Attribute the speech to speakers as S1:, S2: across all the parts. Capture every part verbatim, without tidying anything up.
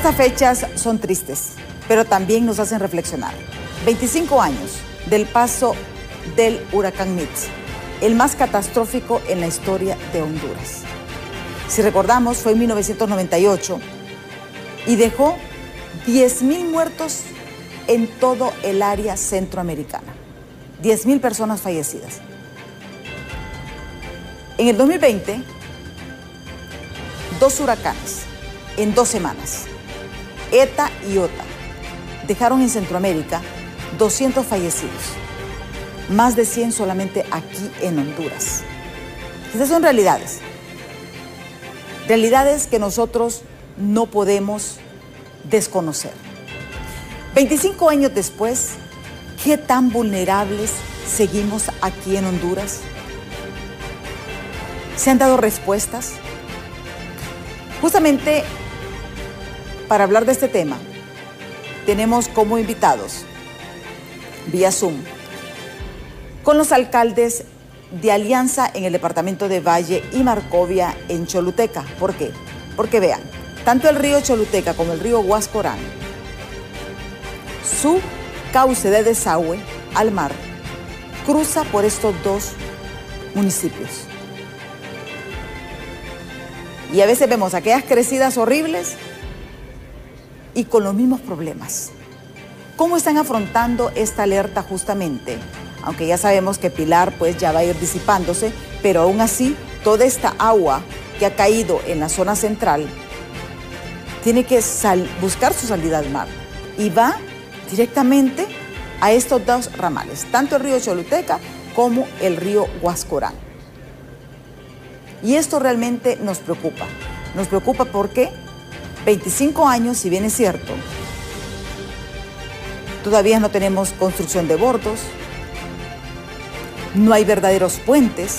S1: Estas fechas son tristes, pero también nos hacen reflexionar. veinticinco años del paso del huracán Mitch, el más catastrófico en la historia de Honduras. Si recordamos, fue en mil novecientos noventa y ocho y dejó diez mil muertos en todo el área centroamericana. diez mil personas fallecidas. En el dos mil veinte, dos huracanes en dos semanas, ETA y OTA, dejaron en Centroamérica doscientos fallecidos, más de cien solamente aquí en Honduras. Estas son realidades, realidades que nosotros no podemos desconocer. veinticinco años después, ¿qué tan vulnerables seguimos aquí en Honduras? ¿Se han dado respuestas? Justamente para hablar de este tema, tenemos como invitados, vía Zoom, con los alcaldes de Alianza en el departamento de Valle y Marcovia en Choluteca. ¿Por qué? Porque vean, tanto el río Choluteca como el río Huascorán, su cauce de desagüe al mar cruza por estos dos municipios. Y a veces vemos aquellas crecidas horribles y con los mismos problemas. ¿Cómo están afrontando esta alerta justamente? Aunque ya sabemos que Pilar pues ya va a ir disipándose, pero aún así toda esta agua que ha caído en la zona central tiene que sal- buscar su salida al mar y va directamente a estos dos ramales, tanto el río Choluteca como el río Huascorán. Y esto realmente nos preocupa. Nos preocupa porque veinticinco años, si bien es cierto, todavía no tenemos construcción de bordos, no hay verdaderos puentes.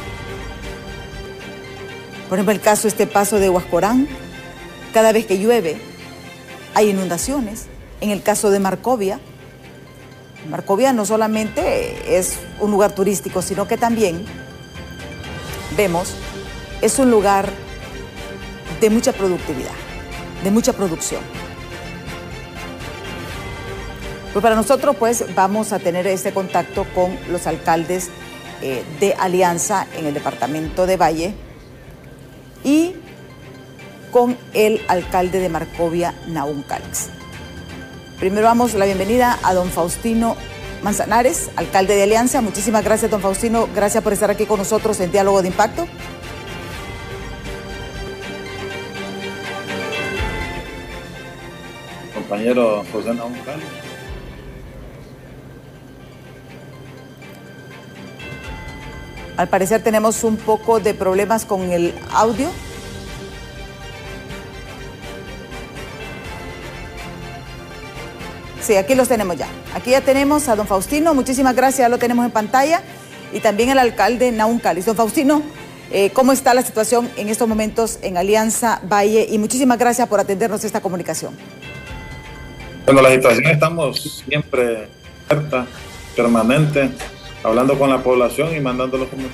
S1: Por ejemplo, el caso de este paso de Huascorán, cada vez que llueve hay inundaciones. En el caso de Marcovia, Marcovia no solamente es un lugar turístico, sino que también vemos, es un lugar de mucha productividad, de mucha producción. Pues para nosotros pues vamos a tener este contacto con los alcaldes eh, de Alianza en el departamento de Valle y con el alcalde de Marcovia, Nahum Calix. Primero damos la bienvenida a don Faustino Manzanares, alcalde de Alianza. Muchísimas gracias, don Faustino. Gracias por estar aquí con nosotros en Diálogo de Impacto.
S2: Compañero José Nahum Calix.
S1: Al parecer tenemos un poco de problemas con el audio. Sí, aquí los tenemos ya. Aquí ya tenemos a don Faustino. Muchísimas gracias, ya lo tenemos en pantalla. Y también el alcalde Nahum Calix. Don Faustino, eh, ¿cómo está la situación en estos momentos en Alianza Valle? Y muchísimas gracias por atendernos esta comunicación.
S2: Bueno, la situación estamos siempre alerta, permanente, hablando con la población y mandándolos como...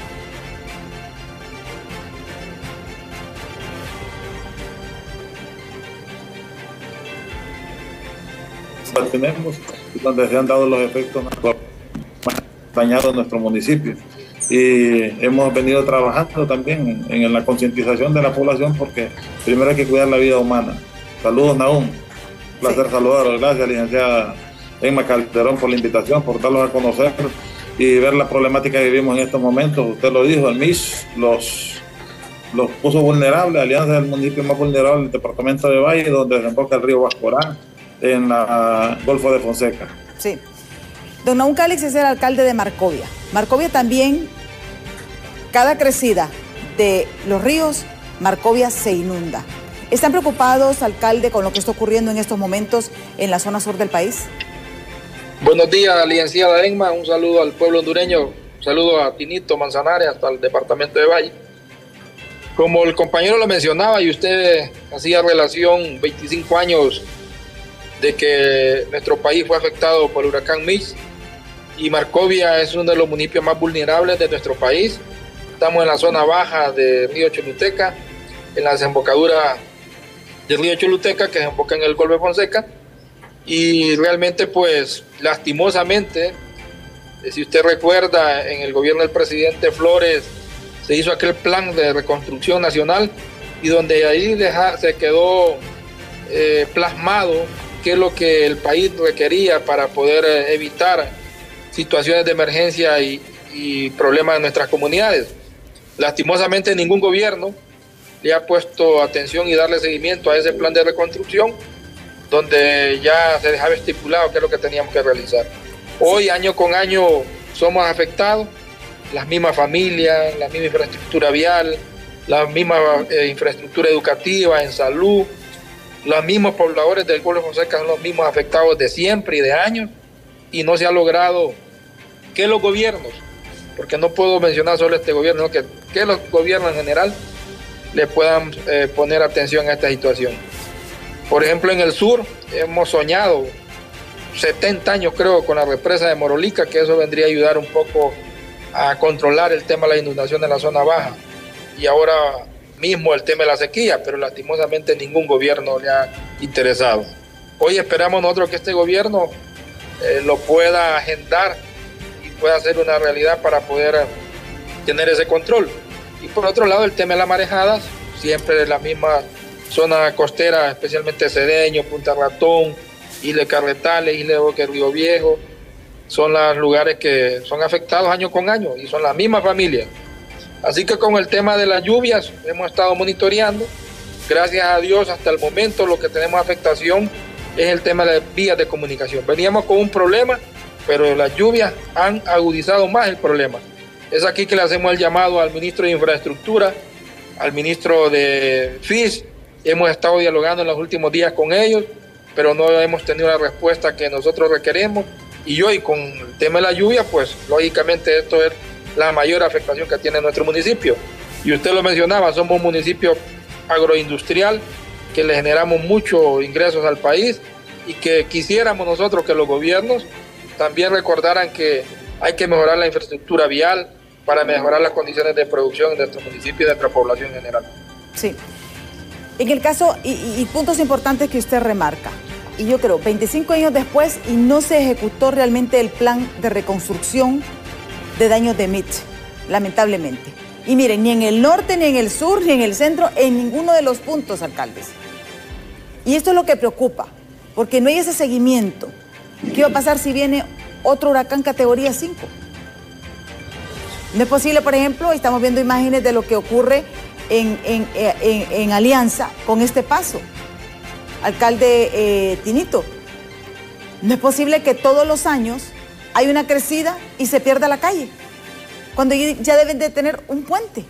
S2: tenemos, donde se han dado los efectos más dañados en nuestro municipio. Y hemos venido trabajando también en, en la concientización de la población porque primero hay que cuidar la vida humana. Saludos, Nahum. Un placer sí. Saludarlos. Gracias, licenciada Emma Calderón, por la invitación, por darlos a conocer y ver la problemática que vivimos en estos momentos. Usted lo dijo, el M I S los, los puso vulnerables. Alianza es el municipio más vulnerable del departamento de Valle, donde desemboca el río Huascorán, en la Golfo de Fonseca.
S1: Sí. Don Nahum Calix es el alcalde de Marcovia. Marcovia también, cada crecida de los ríos, Marcovia se inunda. ¿Están preocupados, alcalde, con lo que está ocurriendo en estos momentos en la zona sur del país?
S3: Buenos días, licenciada Emma. Un saludo al pueblo hondureño. Un saludo a Tinito Manzanares, hasta el departamento de Valle. Como el compañero lo mencionaba y usted hacía relación, veinticinco años de que nuestro país fue afectado por el huracán Mitch, y Marcovia es uno de los municipios más vulnerables de nuestro país. Estamos en la zona baja del río Choluteca, en la desembocadura del río Choluteca, que desemboca en el Golfo de Fonseca, y realmente pues lastimosamente, si usted recuerda, en el gobierno del presidente Flores se hizo aquel plan de reconstrucción nacional y donde ahí deja, se quedó eh, plasmado qué es lo que el país requería para poder eh, evitar situaciones de emergencia y, y problemas en nuestras comunidades. Lastimosamente ningún gobierno le ha puesto atención y darle seguimiento a ese plan de reconstrucción donde ya se dejaba estipulado qué es lo que teníamos que realizar. Hoy, año con año, somos afectados, las mismas familias, la misma infraestructura vial, la misma eh, infraestructura educativa, en salud, los mismos pobladores del Golfo de Fonseca son los mismos afectados de siempre y de años, y no se ha logrado que los gobiernos, porque no puedo mencionar solo este gobierno, sino que, que los gobiernos en general le puedan eh, poner atención a esta situación. Por ejemplo, en el sur hemos soñado setenta años, creo, con la represa de Morolica, que eso vendría a ayudar un poco a controlar el tema de la inundación en la zona baja. Y ahora mismo el tema de la sequía, pero lastimosamente ningún gobierno le ha interesado. Hoy esperamos nosotros que este gobierno eh, lo pueda agendar y pueda hacer una realidad para poder eh, tener ese control. Y por otro lado, el tema de las marejadas, siempre de la misma zona costera, especialmente Cedeño, Punta Ratón, Isla Carretales, Isla de Boca, Río Viejo, son los lugares que son afectados año con año y son las mismas familias. Así que con el tema de las lluvias hemos estado monitoreando. Gracias a Dios, hasta el momento lo que tenemos afectación es el tema de las vías de comunicación. Veníamos con un problema, pero las lluvias han agudizado más el problema. Es aquí que le hacemos el llamado al ministro de Infraestructura, al ministro de F I S. Hemos estado dialogando en los últimos días con ellos, pero no hemos tenido la respuesta que nosotros requeremos. Y hoy con el tema de la lluvia, pues lógicamente esto es la mayor afectación que tiene nuestro municipio. Y usted lo mencionaba, somos un municipio agroindustrial que le generamos muchos ingresos al país y que quisiéramos nosotros que los gobiernos también recordaran que hay que mejorar la infraestructura vial para mejorar las condiciones de producción en nuestro municipio y de nuestra población en general.
S1: Sí. En el caso, y, y puntos importantes que usted remarca, y yo creo, veinticinco años después y no se ejecutó realmente el plan de reconstrucción de daños de Mitch, lamentablemente. Y miren, ni en el norte, ni en el sur, ni en el centro, en ninguno de los puntos, alcaldes. Y esto es lo que preocupa, porque no hay ese seguimiento. ¿Qué va a pasar si viene otro huracán categoría cinco? No es posible, por ejemplo, estamos viendo imágenes de lo que ocurre en, en, en, en Alianza con este paso. Alcalde eh, Tinito, no es posible que todos los años hay una crecida y se pierda la calle, cuando ya deben de tener un puente.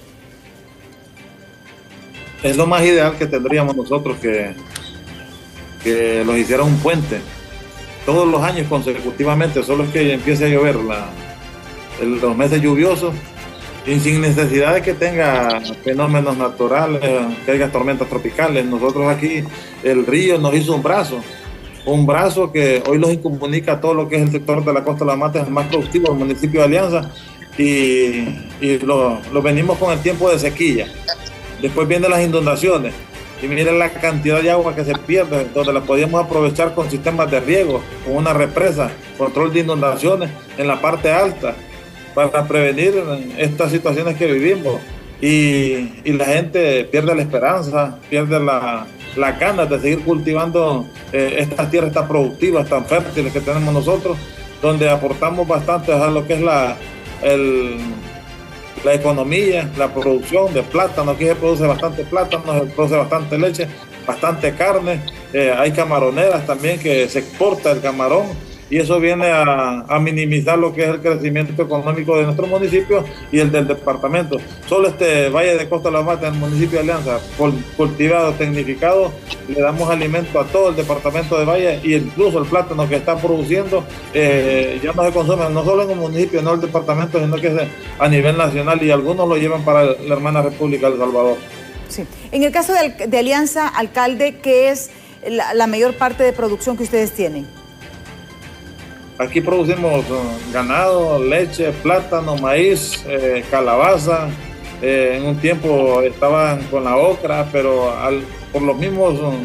S2: Es lo más ideal que tendríamos nosotros, que, que los hiciera un puente todos los años consecutivamente, solo es que empiece a llover la, el, los meses lluviosos y sin necesidad de que tenga fenómenos naturales, que haya tormentas tropicales. Nosotros aquí, el río nos hizo un brazo, un brazo que hoy los incomunica a todo lo que es el sector de la Costa de la Mata, es el más productivo del municipio de Alianza, y, y lo, lo venimos con el tiempo de sequía. Después vienen las inundaciones, y miren la cantidad de agua que se pierde, donde la podíamos aprovechar con sistemas de riego, con una represa, control de inundaciones en la parte alta, para prevenir estas situaciones que vivimos. Y, y la gente pierde la esperanza, pierde la, las ganas de seguir cultivando eh, estas tierras tan productivas, tan fértiles que tenemos nosotros, donde aportamos bastante a lo que es la, el, la economía, la producción de plátano. Aquí se produce bastante plátano, se produce bastante leche, bastante carne, eh, hay camaroneras también que se exporta el camarón, y eso viene a, a minimizar lo que es el crecimiento económico de nuestro municipio y el del departamento. Solo este Valle de Costa de la Mata, en el municipio de Alianza, cultivado, tecnificado, le damos alimento a todo el departamento de Valle, y incluso el plátano que está produciendo eh, ya no se consume, no solo en el municipio, no el departamento, sino que es a nivel nacional, y algunos lo llevan para la hermana República de El Salvador.
S1: Sí. En el caso de, de Alianza, alcalde, ¿qué es la, la mayor parte de producción que ustedes tienen?
S2: Aquí producimos uh, ganado, leche, plátano, maíz, eh, calabaza. Eh, en un tiempo estaban con la ocra, pero al, por los mismos uh,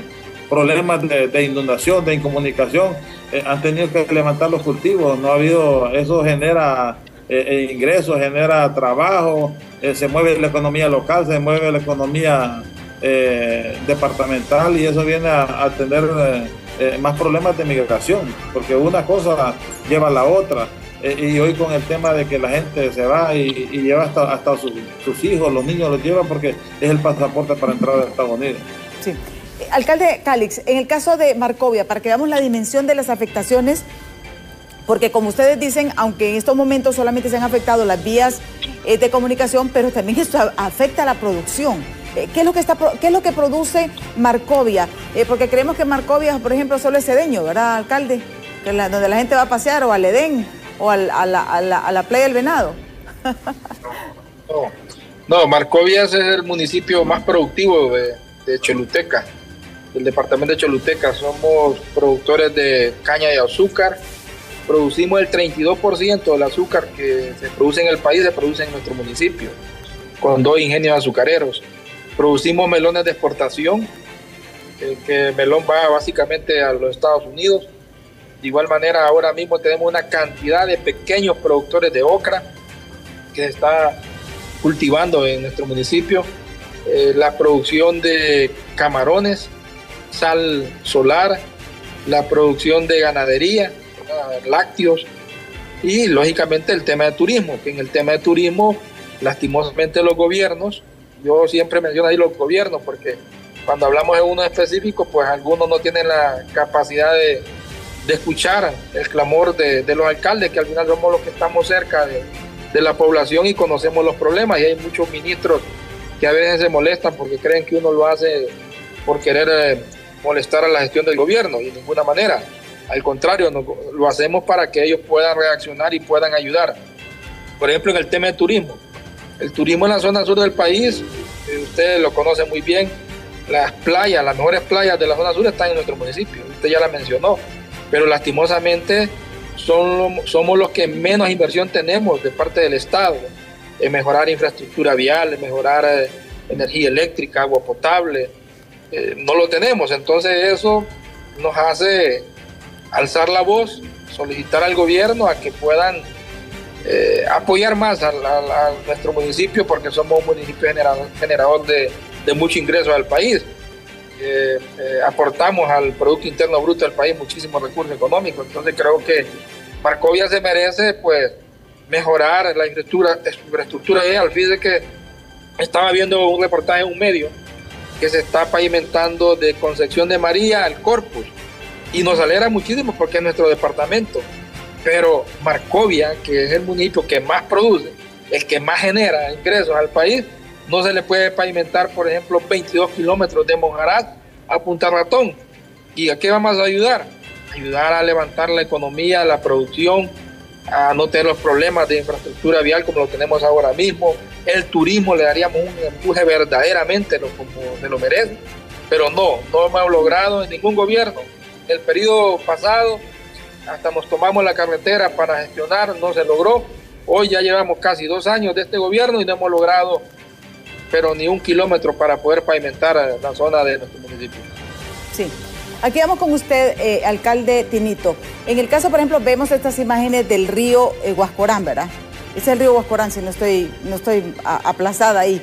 S2: problemas de, de inundación, de incomunicación, eh, han tenido que levantar los cultivos, no ha habido, eso genera eh, ingresos, genera trabajo, eh, se mueve la economía local, se mueve la economía eh, departamental, y eso viene a, a tener eh, eh, más problemas de migración, porque una cosa lleva a la otra. Eh, y hoy con el tema de que la gente se va y, y lleva hasta, hasta sus, sus hijos, los niños los llevan porque es el pasaporte para entrar a Estados Unidos.
S1: Sí. Alcalde Calix, en el caso de Marcovia, para que veamos la dimensión de las afectaciones, porque como ustedes dicen, aunque en estos momentos solamente se han afectado las vías eh, de comunicación, pero también esto afecta a la producción. Eh, ¿qué, es lo que está, ¿Qué es lo que produce Marcovia? Eh, porque creemos que Marcovia, por ejemplo, solo es Cedeño, ¿verdad, alcalde? Que la, donde la gente va a pasear, o al Edén, o al, a, la, a, la, a la playa del Venado.
S3: No, no, Marcovia es el municipio más productivo de, de Choluteca, del departamento de Choluteca. Somos productores de caña de azúcar. Producimos el treinta y dos por ciento del azúcar que se produce en el país, se produce en nuestro municipio, con dos ingenios azucareros. Producimos melones de exportación, eh, que el melón va básicamente a los Estados Unidos. De igual manera, ahora mismo tenemos una cantidad de pequeños productores de ocra que se está cultivando en nuestro municipio. Eh, la producción de camarones, sal solar, la producción de ganadería, lácteos, y lógicamente el tema de turismo, que en el tema de turismo, lastimosamente los gobiernos, yo siempre menciono ahí los gobiernos, porque cuando hablamos de uno específico, pues algunos no tienen la capacidad de, de escuchar el clamor de, de los alcaldes, que al final somos los que estamos cerca de, de la población y conocemos los problemas, y hay muchos ministros que a veces se molestan porque creen que uno lo hace por querer eh, molestar a la gestión del gobierno, y de ninguna manera. Al contrario, no, lo hacemos para que ellos puedan reaccionar y puedan ayudar. Por ejemplo, en el tema de turismo. El turismo en la zona sur del país, eh, ustedes lo conocen muy bien, las playas, las mejores playas de la zona sur están en nuestro municipio, usted ya la mencionó, pero lastimosamente son, somos los que menos inversión tenemos de parte del Estado, en mejorar infraestructura vial, en mejorar eh, energía eléctrica, agua potable, eh, no lo tenemos. Entonces eso nos hace alzar la voz, solicitar al gobierno a que puedan eh, apoyar más a, a, a nuestro municipio, porque somos un municipio generador, generador de, de mucho ingreso al país. Eh, eh, aportamos al Producto Interno Bruto del país muchísimos recursos económicos. Entonces creo que Marcovia se merece pues mejorar la infraestructura, infraestructura vial. Fíjese que estaba viendo un reportaje en un medio que se está pavimentando de Concepción de María al Corpus, y nos alegra muchísimo porque es nuestro departamento, pero Marcovia, que es el municipio que más produce, el que más genera ingresos al país, no se le puede pavimentar, por ejemplo, veintidós kilómetros de Monjarat a Punta Ratón. ¿Y a qué vamos a ayudar? Ayudar a levantar la economía, la producción, a no tener los problemas de infraestructura vial como lo tenemos ahora mismo. El turismo le daríamos un empuje verdaderamente como se lo merece, pero no, no hemos logrado en ningún gobierno. El periodo pasado hasta nos tomamos la carretera para gestionar, no se logró. Hoy ya llevamos casi dos años de este gobierno y no hemos logrado pero ni un kilómetro para poder pavimentar la zona de nuestro municipio.
S1: Sí. Aquí vamos con usted, eh, alcalde Tinito. En el caso, por ejemplo, vemos estas imágenes del río eh, Huascorán, ¿verdad? Es el río Huascorán, si no estoy, no estoy a, aplazada ahí.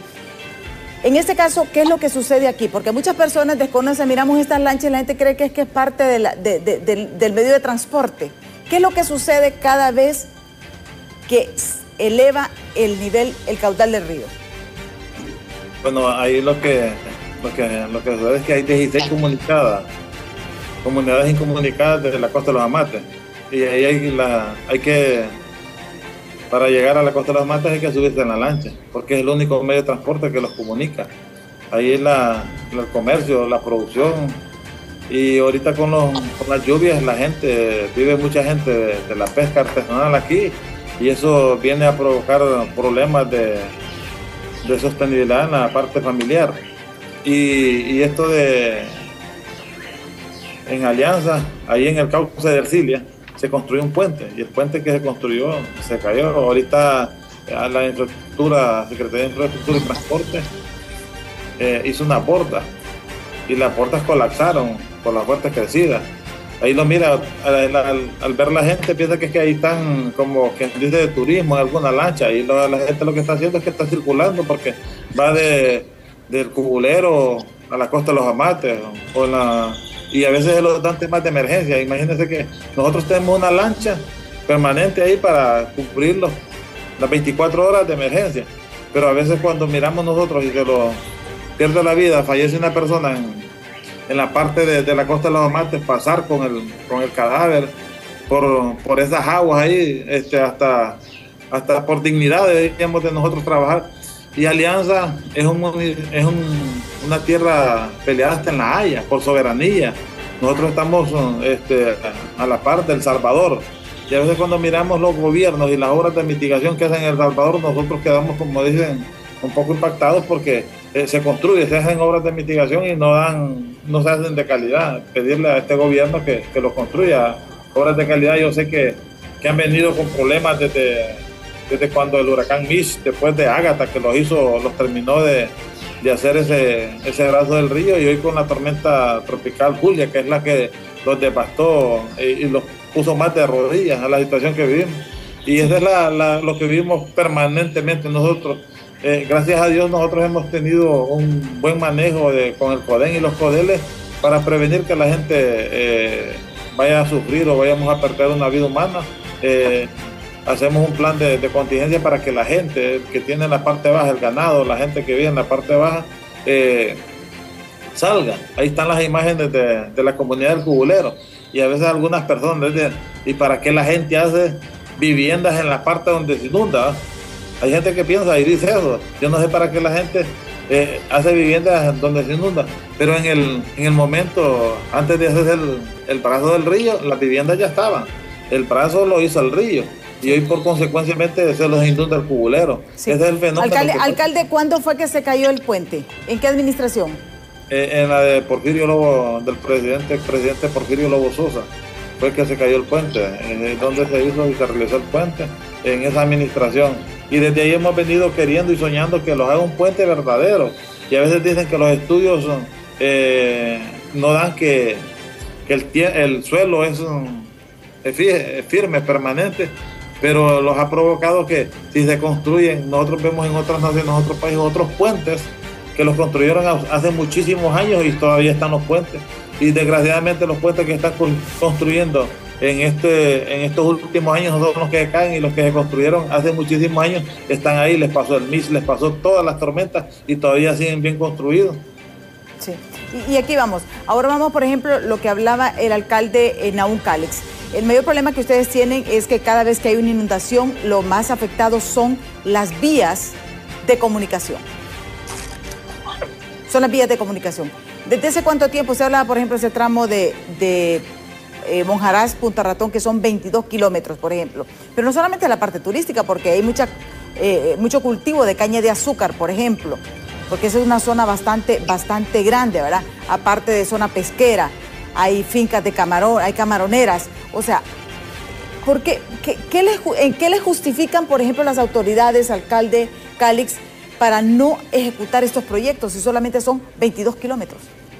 S1: En este caso, ¿qué es lo que sucede aquí? Porque muchas personas desconocen, miramos estas lanchas y la gente cree que es que es parte de la, de, de, de, del medio de transporte. ¿Qué es lo que sucede cada vez que eleva el nivel, el caudal del río?
S2: Bueno, ahí lo que, lo que, lo que sucede es que hay dieciséis comunicadas, comunidades incomunicadas desde la costa de los Amates. Y ahí hay, la, hay que, para llegar a la costa de los Amates hay que subirse en la lancha, porque es el único medio de transporte que los comunica. Ahí es la, el comercio, la producción. Y ahorita con, los, con las lluvias la gente, vive mucha gente de, de la pesca artesanal aquí, y eso viene a provocar problemas de, de sostenibilidad en la parte familiar. Y, y esto de, en Alianza, ahí en el cauce de Ercilia, se construyó un puente, y el puente que se construyó se cayó. Ahorita la infraestructura, Secretaría de Infraestructura y Transporte, eh, hizo una borda, y las bordas colapsaron. por las fuertes crecidas. Ahí lo mira, al, al, al ver la gente piensa que es que ahí están como que dice de turismo en alguna lancha, y lo, la gente lo que está haciendo es que está circulando porque va de del Cubulero a la costa de los Amates, o la, y a veces los dan temas de emergencia. Imagínense que nosotros tenemos una lancha permanente ahí para cubrirlo las veinticuatro horas de emergencia, pero a veces cuando miramos nosotros y que lo pierde la vida, fallece una persona en, en la parte de, de la costa de los Amates, pasar con el, con el cadáver por, por esas aguas ahí, este, hasta, hasta por dignidad deberíamos de nosotros trabajar. Y Alianza es, un, es un, una tierra peleada hasta en La Haya, por soberanía. Nosotros estamos este, a la par del Salvador. Y a veces cuando miramos los gobiernos y las obras de mitigación que hacen en El Salvador, nosotros quedamos, como dicen, un poco impactados porque eh, se construye, se hacen obras de mitigación y no dan, no se hacen de calidad. Pedirle a este gobierno que, que los construya obras de calidad. Yo sé que, que han venido con problemas desde... desde cuando el huracán Mitch, después de Ágata, que los hizo, los terminó de, de hacer ese, ese brazo del río, y hoy con la tormenta tropical Julia, que es la que los devastó y, y los puso más de rodillas a la situación que vivimos. Y eso es la, la, lo que vivimos permanentemente nosotros. Eh, gracias a Dios nosotros hemos tenido un buen manejo de, con el CODEN y los CODELES para prevenir que la gente eh, vaya a sufrir o vayamos a perder una vida humana. Eh, Hacemos un plan de, de contingencia para que la gente que tiene en la parte baja, el ganado, la gente que vive en la parte baja, eh, salga. Ahí están las imágenes de, de la comunidad del Cubulero. Y a veces algunas personas dicen, ¿y para qué la gente hace viviendas en la parte donde se inunda? Hay gente que piensa y dice eso. Yo no sé para qué la gente eh, hace viviendas donde se inunda. Pero en el, en el momento, antes de hacer el, el brazo del río, las viviendas ya estaban. El brazo lo hizo el río. Y hoy por consecuenciamente se los inunda el Cubulero.
S1: Sí.
S2: Ese es el fenómeno.
S1: Alcalde,
S2: que...
S1: alcalde, ¿cuándo fue que se cayó el puente? ¿En qué administración?
S2: Eh, en la de Porfirio Lobo, del presidente, presidente Porfirio Lobo Sosa, fue que se cayó el puente. Eh, donde se hizo y se realizó el puente, en esa administración. Y desde ahí hemos venido queriendo y soñando que los haga un puente verdadero. Y a veces dicen que los estudios eh, no dan que, que el, el suelo es, es firme, permanente, pero los ha provocado que si se construyen, nosotros vemos en otras naciones, en otros países, otros puentes que los construyeron hace muchísimos años y todavía están los puentes. Y desgraciadamente los puentes que están construyendo en, este, en estos últimos años no son los que caen, y los que se construyeron hace muchísimos años están ahí. Les pasó el Mitch, les pasó todas las tormentas y todavía siguen bien construidos.
S1: Sí, y, y aquí vamos. Ahora vamos, por ejemplo, lo que hablaba el alcalde Nahum Calex. El mayor problema que ustedes tienen es que cada vez que hay una inundación, lo más afectado son las vías de comunicación. Son las vías de comunicación. ¿Desde hace cuánto tiempo se habla, por ejemplo, ese tramo de, de eh, Monjarás, Punta Ratón, que son veintidós kilómetros, por ejemplo? Pero no solamente la parte turística, porque hay mucha, eh, mucho cultivo de caña de azúcar, por ejemplo, porque esa es una zona bastante, bastante grande, ¿verdad? Aparte de zona pesquera, hay fincas de camarón, hay camaroneras. O sea, ¿por qué, qué, qué les, ¿en qué les justifican, por ejemplo, las autoridades, alcalde Calex, para no ejecutar estos proyectos si solamente son veintidós kilómetros?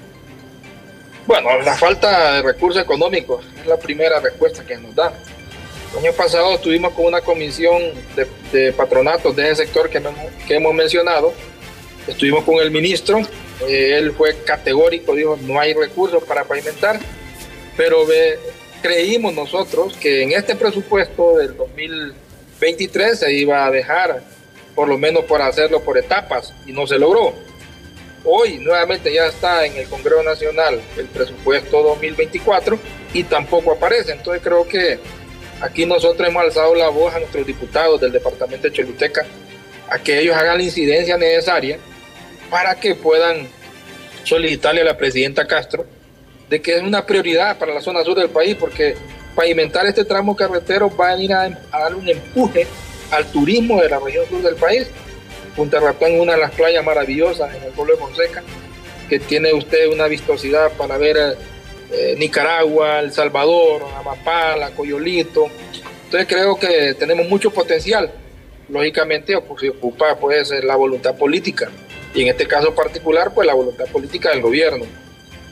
S3: Bueno, la falta de recursos económicos es la primera respuesta que nos dan. El año pasado estuvimos con una comisión de, de patronatos de ese sector que, que hemos mencionado. Estuvimos con el ministro, eh, él fue categórico, dijo no hay recursos para pavimentar, pero ve, creímos nosotros que en este presupuesto del dos mil veintitrés se iba a dejar, por lo menos por hacerlo por etapas, y no se logró. Hoy nuevamente ya está en el Congreso Nacional el presupuesto dos mil veinticuatro y tampoco aparece. Entonces creo que aquí nosotros hemos alzado la voz a nuestros diputados del departamento de Choluteca a que ellos hagan la incidencia necesaria para que puedan solicitarle a la presidenta Castro de que es una prioridad para la zona sur del país, porque pavimentar este tramo carretero va a venir a, a dar un empuje al turismo de la región sur del país. Punta Ratón es una de las playas maravillosas en el pueblo de Fonseca, que tiene usted una vistosidad para ver eh, Nicaragua, El Salvador, Amapala, Coyolito. Entonces creo que tenemos mucho potencial. Lógicamente pues, ocupa pues la voluntad política, y en este caso particular pues la voluntad política del gobierno.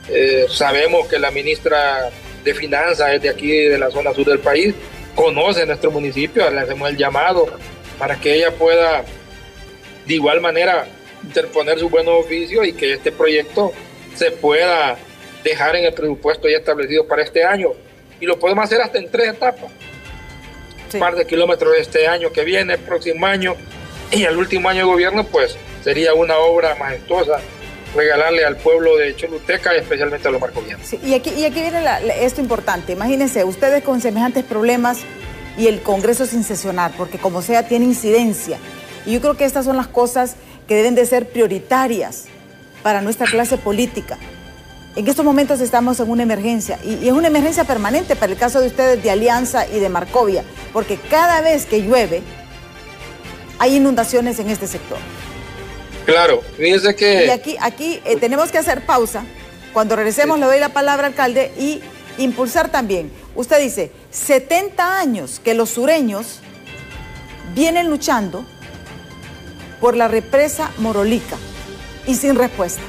S3: Eh, sabemos que la ministra de Finanzas es de aquí, de la zona sur del país, conoce nuestro municipio, le hacemos el llamado para que ella pueda de igual manera interponer su buen oficio y que este proyecto se pueda dejar en el presupuesto ya establecido para este año. Y lo podemos hacer hasta en tres etapas. Sí. Un par de kilómetros este año que viene, el próximo año, y el último año de gobierno, pues sería una obra majestuosa regalarle al pueblo de Choluteca y especialmente a los marcovianos.
S1: Sí, y, aquí, y aquí viene la, esto importante. Imagínense, ustedes con semejantes problemas y el Congreso sin sesionar, porque como sea tiene incidencia. Y yo creo que estas son las cosas que deben de ser prioritarias para nuestra clase política. En estos momentos estamos en una emergencia y, y es una emergencia permanente para el caso de ustedes de Alianza y de Marcovia, porque cada vez que llueve hay inundaciones en este sector.
S3: Claro, fíjense que...
S1: Y aquí, aquí eh, tenemos que hacer pausa. Cuando regresemos sí. le doy la palabra al alcalde y impulsar también. Usted dice, setenta años que los sureños vienen luchando por la represa Morolica y sin respuesta.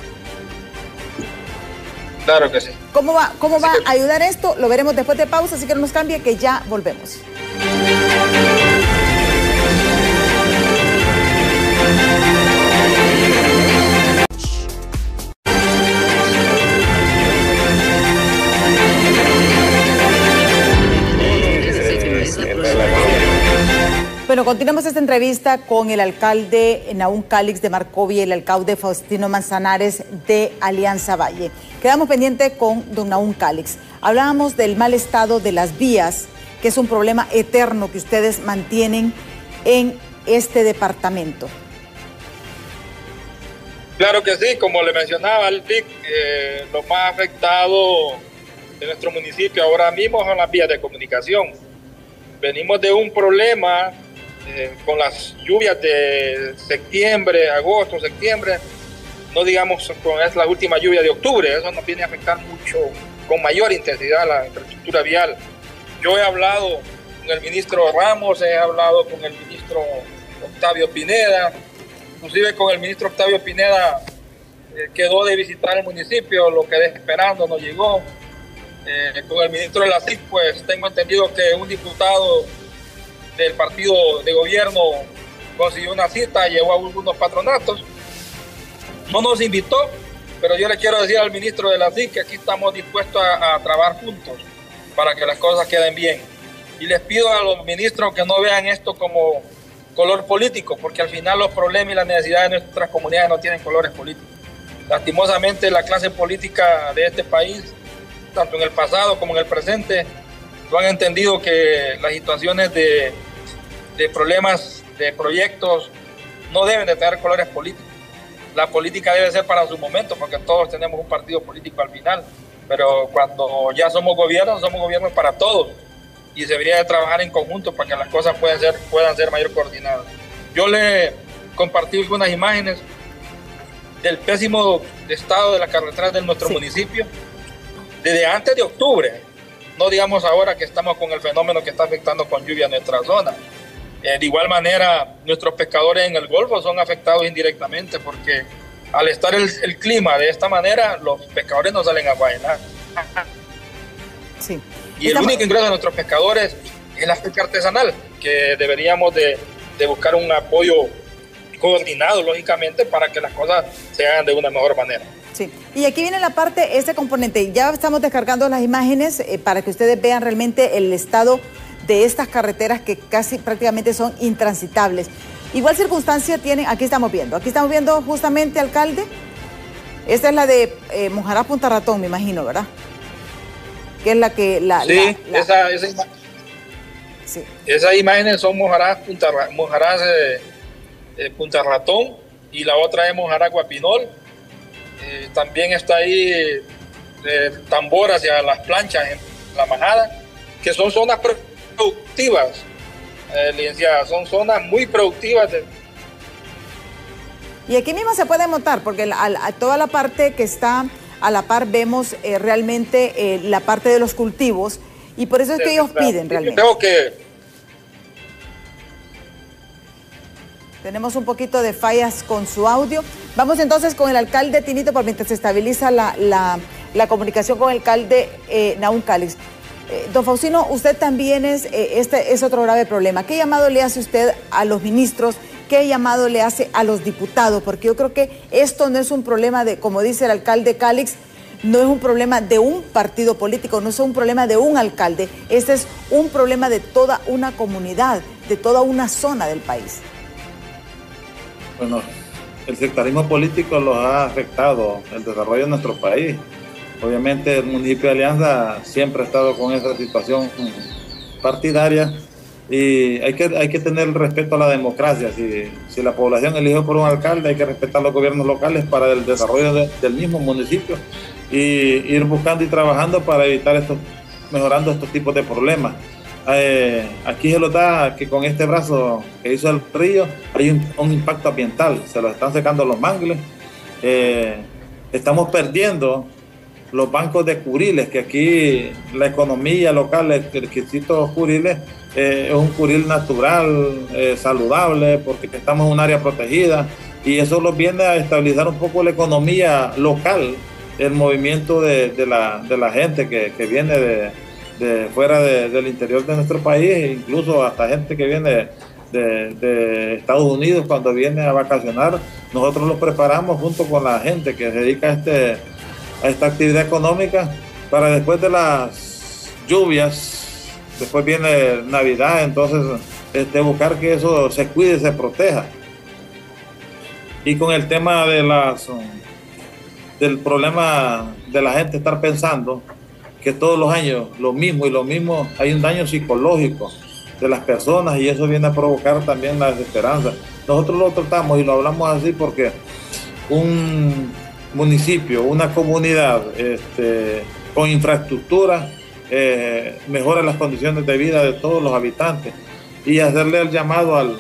S3: Claro que sí.
S1: ¿Cómo va, cómo va a ayudar esto? Lo veremos después de pausa, así que no nos cambie, que ya volvemos. Bueno, continuamos esta entrevista con el alcalde Nahum Calix de Marcovia y el alcalde Faustino Manzanares de Alianza Valle. Quedamos pendientes con don Nahum Calix. Hablábamos del mal estado de las vías, que es un problema eterno que ustedes mantienen en este departamento.
S3: Claro que sí, como le mencionaba el Vic, eh, lo más afectado de nuestro municipio ahora mismo son las vías de comunicación. Venimos de un problema eh, con las lluvias de septiembre, agosto, septiembre, no digamos con es la última lluvia de octubre, eso nos viene a afectar mucho, con mayor intensidad la infraestructura vial. Yo he hablado con el ministro Ramos, he hablado con el ministro Octavio Pineda, inclusive con el ministro Octavio Pineda eh, quedó de visitar el municipio, lo quedé esperando, no llegó. Eh, con el ministro de la C I C, pues tengo entendido que un diputado del partido de gobierno consiguió una cita, llevó a algunos patronatos, no nos invitó, pero yo le quiero decir al ministro de la C I C que aquí estamos dispuestos a, a trabajar juntos para que las cosas queden bien. Y les pido a los ministros que no vean esto como color político, porque al final los problemas y las necesidades de nuestras comunidades no tienen colores políticos. Lastimosamente la clase política de este país, tanto en el pasado como en el presente, no han entendido que las situaciones de, de problemas, de proyectos, no deben de tener colores políticos. La política debe ser para su momento, porque todos tenemos un partido político al final, pero cuando ya somos gobierno, somos gobierno para todos, y se debería de trabajar en conjunto para que las cosas puedan ser, puedan ser mayor coordinadas. Yo le compartí algunas imágenes del pésimo estado de las carreteras de nuestro sí. municipio, desde antes de octubre, no digamos ahora que estamos con el fenómeno que está afectando con lluvia a nuestra zona. Eh, de igual manera, nuestros pescadores en el Golfo son afectados indirectamente porque al estar el, el clima de esta manera, los pescadores no salen a faenar.
S1: Sí.
S3: Y el único ingreso de nuestros pescadores es la pesca artesanal, que deberíamos de, de buscar un apoyo coordinado, lógicamente, para que las cosas se hagan de una mejor manera.
S1: Sí, y aquí viene la parte, este componente, ya estamos descargando las imágenes eh, para que ustedes vean realmente el estado de estas carreteras que casi prácticamente son intransitables. Igual circunstancia tienen, aquí estamos viendo, aquí estamos viendo justamente, alcalde, esta es la de eh, Mojarás Punta Ratón, me imagino, ¿verdad? Que es la que... La,
S3: sí,
S1: la, la...
S3: Esa, esa ima... sí, esas imágenes son Mojarás Punta, Mojarás, eh, eh, Punta Ratón y la otra es Mojarás Guapinol. Eh, también está ahí eh, Tambor hacia las planchas en La Majada, que son zonas productivas, eh, licenciada, son zonas muy productivas. De...
S1: Y aquí mismo se puede notar, porque a, a toda la parte que está a la par vemos eh, realmente eh, la parte de los cultivos, y por eso es que ellos piden realmente.
S3: Creo que...
S1: Tenemos un poquito de fallas con su audio. Vamos entonces con el alcalde Tinito, por mientras se estabiliza la, la, la comunicación con el alcalde eh, Nahum Calix. Eh, don Faustino, usted también es, eh, este es otro grave problema. ¿Qué llamado le hace usted a los ministros? ¿Qué llamado le hace a los diputados? Porque yo creo que esto no es un problema de, como dice el alcalde Calix, no es un problema de un partido político, no es un problema de un alcalde. Este es un problema de toda una comunidad, de toda una zona del país.
S2: Bueno, el sectarismo político los ha afectado el desarrollo de nuestro país. Obviamente el municipio de Alianza siempre ha estado con esa situación partidaria y hay que, hay que tener respeto a la democracia. Si, si la población eligió por un alcalde, hay que respetar los gobiernos locales para el desarrollo de, del mismo municipio y ir buscando y trabajando para evitar estos, mejorando estos tipos de problemas. Eh, aquí se lo da que con este brazo que hizo el río hay un, un impacto ambiental, se lo están secando los mangles, eh, estamos perdiendo los bancos de curiles, que aquí la economía local, el requisito curiles eh, es un curil natural, eh, saludable, porque estamos en un área protegida y eso nos viene a estabilizar un poco la economía local, el movimiento de, de, la, de la gente que, que viene de, de fuera de, del interior de nuestro país, incluso hasta gente que viene de, de Estados Unidos cuando viene a vacacionar. Nosotros los preparamos junto con la gente que se dedica a, este, a esta actividad económica para después de las lluvias, después viene Navidad, entonces este, buscar que eso se cuide, se proteja. Y con el tema de las, del problema de la gente estar pensando que todos los años lo mismo y lo mismo, hay un daño psicológico de las personas y eso viene a provocar también la desesperanza. Nosotros lo tratamos y lo hablamos así porque un municipio, una comunidad este, con infraestructura eh, mejora las condiciones de vida de todos los habitantes y hacerle el llamado al,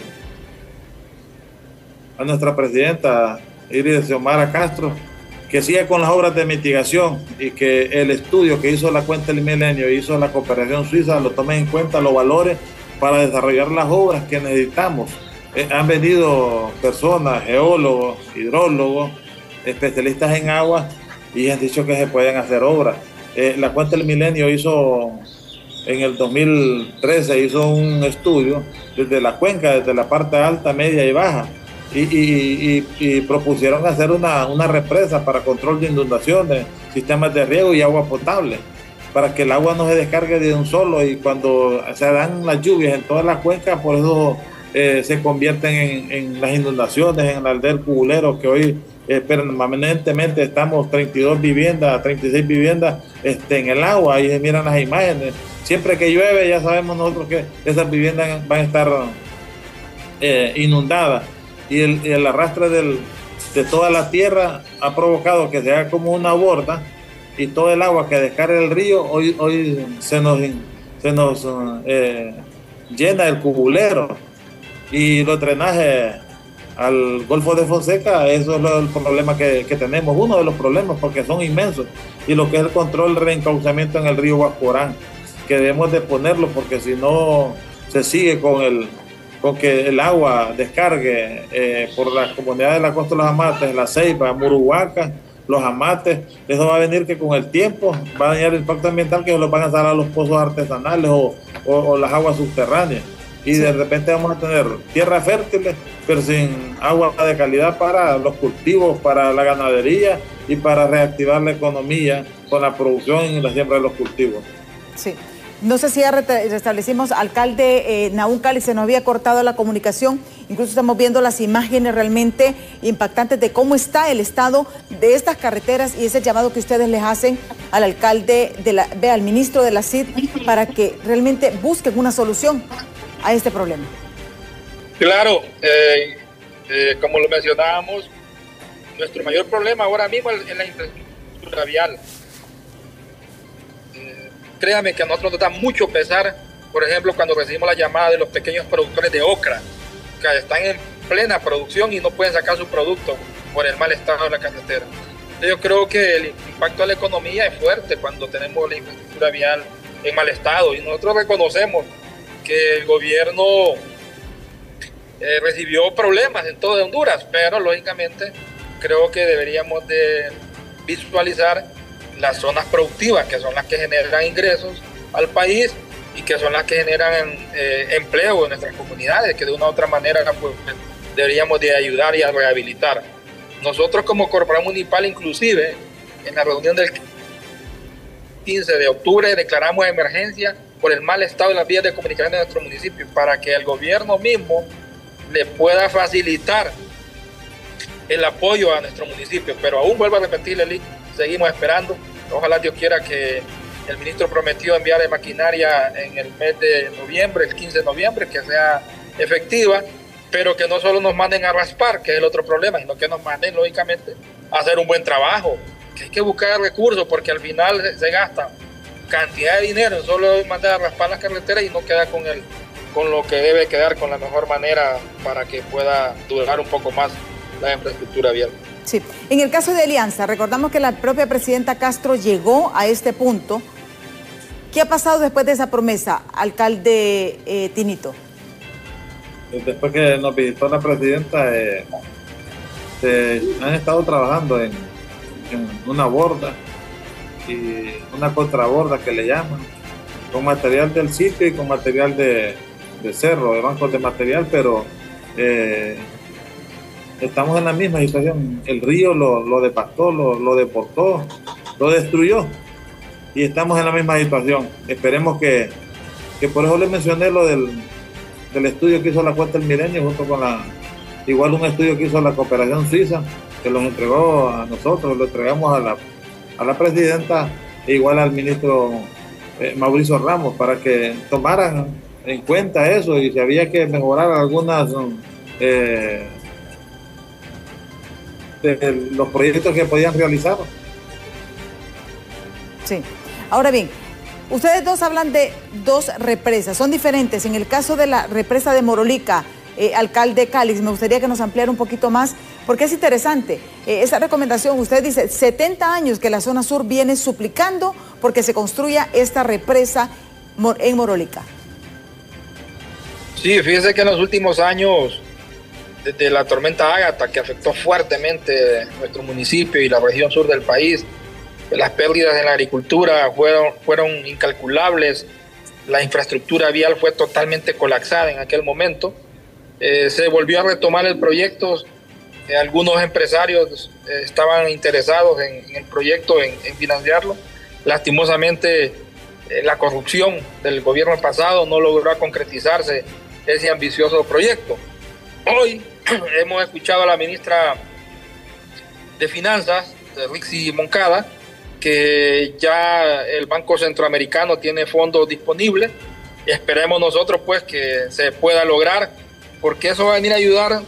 S2: a nuestra presidenta Iris Xiomara Castro que siga con las obras de mitigación y que el estudio que hizo la Cuenca del Milenio, hizo la cooperación suiza, lo tome en cuenta, lo valore para desarrollar las obras que necesitamos. Eh, han venido personas, geólogos, hidrólogos, especialistas en agua y han dicho que se pueden hacer obras. Eh, la Cuenca del Milenio hizo, en el dos mil trece, hizo un estudio desde la cuenca, desde la parte alta, media y baja, Y, y, y, y propusieron hacer una, una represa para control de inundaciones, sistemas de riego y agua potable, para que el agua no se descargue de un solo y cuando se dan las lluvias en todas las cuencas, por eso eh, se convierten en, en las inundaciones, en el aldea Cubulero, que hoy eh, permanentemente estamos treinta y dos viviendas, treinta y seis viviendas este, en el agua, ahí se miran las imágenes. Siempre que llueve ya sabemos nosotros que esas viviendas van a estar eh, inundadas. Y el, el arrastre del, de toda la tierra ha provocado que se haga como una borda y todo el agua que descarga el río hoy, hoy se nos, se nos eh, llena el Cubulero y los drenajes al Golfo de Fonseca, eso es lo, el problema que, que tenemos, uno de los problemas porque son inmensos, y lo que es el control del reencauzamiento en el río Guascorán, que debemos de ponerlo porque si no se sigue con el con que el agua descargue eh, por las comunidades de la costa de los Amates, La Ceiba, Muruhuaca, los Amates, eso va a venir que con el tiempo va a dañar el impacto ambiental, que se los van a dar a los pozos artesanales o, o, o las aguas subterráneas. Y sí, de repente vamos a tener tierras fértiles, pero sin agua de calidad para los cultivos, para la ganadería y para reactivar la economía con la producción y la siembra de los cultivos.
S1: Sí. No sé si ya restablecimos, alcalde eh, Nahum Calix, se nos había cortado la comunicación, incluso estamos viendo las imágenes realmente impactantes de cómo está el estado de estas carreteras y ese llamado que ustedes les hacen al alcalde, de la, ve, al ministro de la C I D para que realmente busquen una solución a este problema. Claro,
S3: eh, eh, como lo mencionábamos, nuestro mayor problema ahora mismo es la infraestructura vial. Créame que a nosotros nos da mucho pesar, por ejemplo, cuando recibimos la llamada de los pequeños productores de ocra, que están en plena producción y no pueden sacar su producto por el mal estado de la carretera. Yo creo que el impacto a la economía es fuerte cuando tenemos la infraestructura vial en mal estado y nosotros reconocemos que el gobierno eh, recibió problemas en todo Honduras, pero lógicamente creo que deberíamos de visualizar las zonas productivas, que son las que generan ingresos al país y que son las que generan eh, empleo en nuestras comunidades, que de una u otra manera pues, deberíamos de ayudar y a rehabilitar. Nosotros como Corporación Municipal, inclusive, en la reunión del quince de octubre declaramos emergencia por el mal estado de las vías de comunicación de nuestro municipio, para que el gobierno mismo le pueda facilitar el apoyo a nuestro municipio. Pero aún vuelvo a repetir, Eli, seguimos esperando. Ojalá Dios quiera que el ministro prometió enviar maquinaria en el mes de noviembre, el quince de noviembre, que sea efectiva, pero que no solo nos manden a raspar, que es el otro problema, sino que nos manden, lógicamente, a hacer un buen trabajo, que hay que buscar recursos, porque al final se, se gasta cantidad de dinero, solo mandar a raspar las carreteras y no queda con, el, con lo que debe quedar, con la mejor manera para que pueda durar un poco más la infraestructura vial.
S1: Sí, en el caso de Alianza, recordamos que la propia presidenta Castro llegó a este punto. ¿Qué ha pasado después de esa promesa, alcalde eh, Tinito?
S2: Después que nos visitó la presidenta, eh, se han estado trabajando en, en una borda y una contraborda que le llaman, con material del sitio y con material de, de cerro, de bancos de material, pero eh, estamos en la misma situación. El río lo, lo devastó, lo, lo deportó, lo destruyó. Y estamos en la misma situación. Esperemos que, que por eso les mencioné lo del, del estudio que hizo la Cuesta del Milenio, junto con la, igual un estudio que hizo la Cooperación Suiza, que los entregó a nosotros, lo entregamos a la, a la presidenta, e igual al ministro eh, Mauricio Ramos, para que tomaran en cuenta eso y si había que mejorar algunas eh, de los proyectos que podían realizar.
S1: Sí. Ahora bien, ustedes dos hablan de dos represas, son diferentes. En el caso de la represa de Morolica, eh, alcalde Calix, me gustaría que nos ampliara un poquito más, porque es interesante. Eh, esa recomendación, usted dice, setenta años que la zona sur viene suplicando porque se construya esta represa en Morolica.
S3: Sí, fíjese que en los últimos años, desde la tormenta Ágata, que afectó fuertemente nuestro municipio y la región sur del país, las pérdidas en la agricultura fueron, fueron incalculables, la infraestructura vial fue totalmente colapsada en aquel momento. Eh, se volvió a retomar el proyecto, eh, algunos empresarios eh, estaban interesados en, en el proyecto, en, en financiarlo. Lastimosamente, eh, la corrupción del gobierno pasado no logró concretizarse ese ambicioso proyecto. Hoy hemos escuchado a la ministra de Finanzas, Rixi Moncada, que ya el Banco Centroamericano tiene fondos disponibles. Esperemos nosotros pues que se pueda lograr, porque eso va a venir a ayudar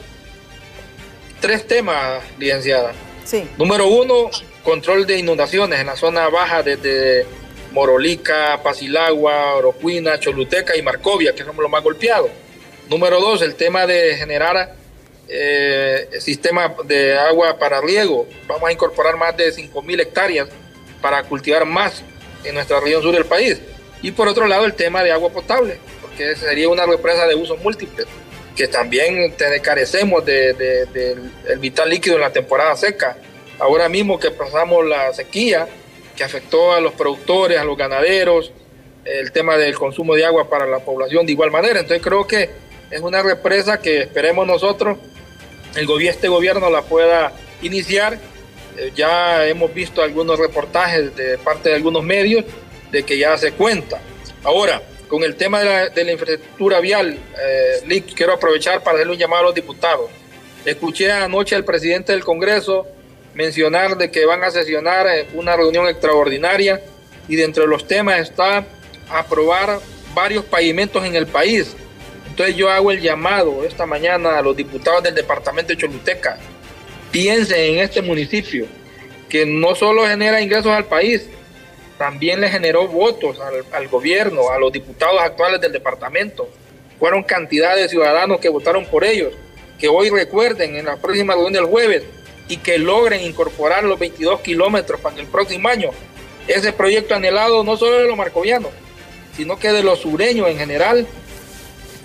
S3: tres temas, licenciada.
S1: Sí.
S3: Número uno, control de inundaciones en la zona baja desde Morolica, Pasilagua, Orocuina, Choluteca y Marcovia, que somos los más golpeados. Número dos, el tema de generar eh, sistema de agua para riego. Vamos a incorporar más de cinco mil hectáreas para cultivar más en nuestra región sur del país. Y por otro lado, el tema de agua potable, porque sería una represa de usos múltiples, que también te carecemos de, de, de, del vital líquido en la temporada seca. Ahora mismo que pasamos la sequía, que afectó a los productores, a los ganaderos, el tema del consumo de agua para la población de igual manera. Entonces creo que es una represa que esperemos nosotros, el gobierno, este gobierno la pueda iniciar. Ya hemos visto algunos reportajes de parte de algunos medios de que ya se cuenta. Ahora, con el tema de la, de la infraestructura vial, eh, quiero aprovechar para hacerle un llamado a los diputados. Escuché anoche al presidente del Congreso mencionar de que van a sesionar una reunión extraordinaria y dentro de los temas está aprobar varios pavimentos en el país. Entonces yo hago el llamado esta mañana a los diputados del departamento de Choluteca. Piensen en este municipio, que no solo genera ingresos al país, también le generó votos al, al gobierno, a los diputados actuales del departamento. Fueron cantidad de ciudadanos que votaron por ellos, que hoy recuerden en la próxima reunión del jueves y que logren incorporar los veintidós kilómetros para el próximo año. Ese proyecto anhelado no solo de los marcovianos, sino que de los sureños en general,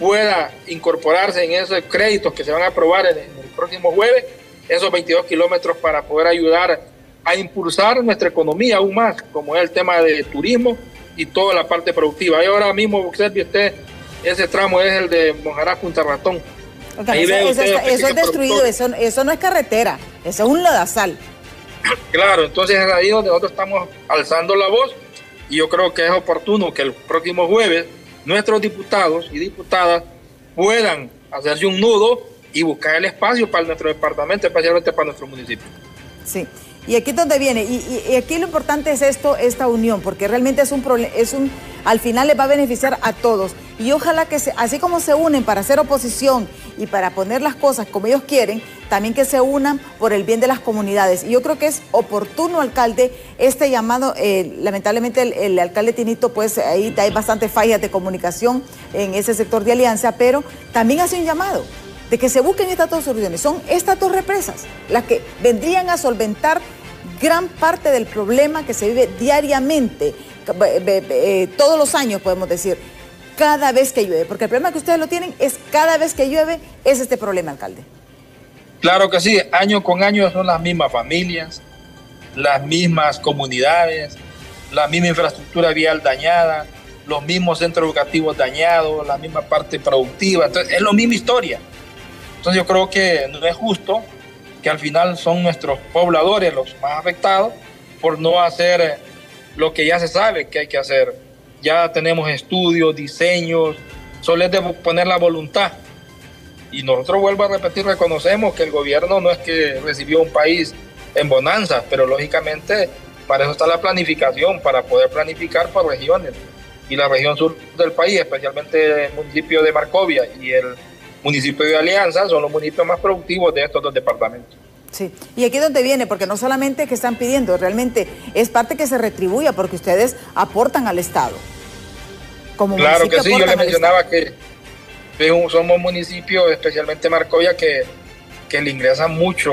S3: pueda incorporarse en esos créditos que se van a aprobar en el próximo jueves, esos veintidós kilómetros para poder ayudar a impulsar nuestra economía aún más, como es el tema de turismo y toda la parte productiva. Y ahora mismo, observe usted, ese tramo es el de Monjarás Punta Ratón.
S1: Okay, eso, eso, está, eso es destruido, eso, eso no es carretera, eso es un lodazal.
S3: Claro, entonces es ahí donde nosotros estamos alzando la voz, y yo creo que es oportuno que el próximo jueves nuestros diputados y diputadas puedan hacerse un nudo y buscar el espacio para nuestro departamento, especialmente para nuestro municipio.
S1: Sí, y aquí es donde viene, y, y, y aquí lo importante es esto, esta unión, porque realmente es un problema, es un, al final les va a beneficiar a todos, y ojalá que se, así como se unen para hacer oposición y para poner las cosas como ellos quieren, también que se unan por el bien de las comunidades. Y yo creo que es oportuno, alcalde, este llamado. Eh, lamentablemente el, el alcalde Tinito, pues ahí hay bastantes fallas de comunicación en ese sector de Alianza, pero también hace un llamado de que se busquen estas dos soluciones. Son estas dos represas las que vendrían a solventar gran parte del problema que se vive diariamente, eh, todos los años podemos decir, cada vez que llueve, porque el problema que ustedes lo tienen es cada vez que llueve es este problema, alcalde.
S3: Claro que sí, año con año son las mismas familias, las mismas comunidades, la misma infraestructura vial dañada, los mismos centros educativos dañados, la misma parte productiva, entonces es la misma historia. Entonces yo creo que no es justo que al final son nuestros pobladores los más afectados por no hacer lo que ya se sabe que hay que hacer. Ya tenemos estudios, diseños, solo es de poner la voluntad. Y nosotros, vuelvo a repetir, reconocemos que el gobierno no es que recibió un país en bonanza, pero lógicamente para eso está la planificación, para poder planificar por regiones. Y la región sur del país, especialmente el municipio de Marcovia y el municipio de Alianza, son los municipios más productivos de estos dos departamentos.
S1: Sí, y aquí es donde viene, porque no solamente que están pidiendo, realmente es parte que se retribuya, porque ustedes aportan al Estado. Como
S3: claro que sí, yo le mencionaba que somos municipios, especialmente Marcovia, que, que le ingresan mucho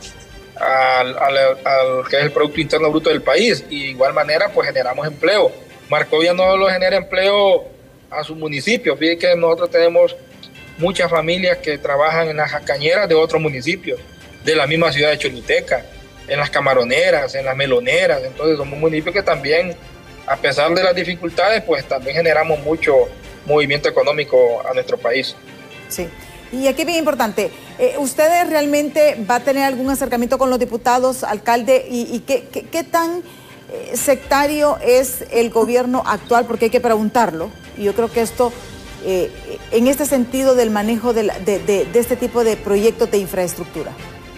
S3: al, al, al que es el Producto Interno Bruto del país, y de igual manera pues generamos empleo. Marcovia no lo genera empleo a su municipio, fíjense que nosotros tenemos muchas familias que trabajan en las cañeras de otros municipios, de la misma ciudad de Choluteca, en las camaroneras, en las meloneras. Entonces somos municipios que también, a pesar de las dificultades, pues también generamos mucho movimiento económico a nuestro país.
S1: Sí, y aquí bien importante, eh, ¿ustedes realmente va a tener algún acercamiento con los diputados, alcalde, y, y qué, qué, qué tan eh, sectario es el gobierno actual? Porque hay que preguntarlo, y yo creo que esto, eh, en este sentido del manejo de, la, de, de, de este tipo de proyectos de infraestructura.